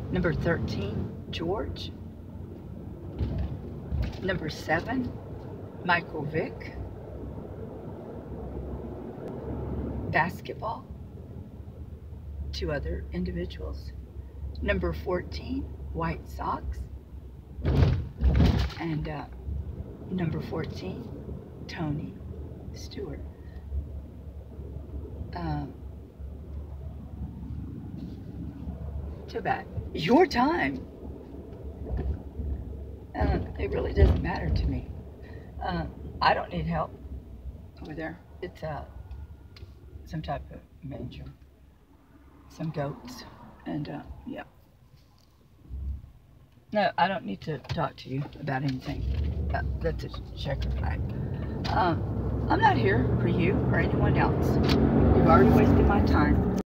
Number 13, George. Number 7, Michael Vick. Basketball, 2 other individuals. Number 14, White Sox. And number 14, Tony Stewart. Too bad. Your time. It really doesn't matter to me. I don't need help over there. It's some type of manger, some goats, and yeah. No, I don't need to talk to you about anything. That's a checker flag. I'm not here for you or anyone else. You've already wasted my time.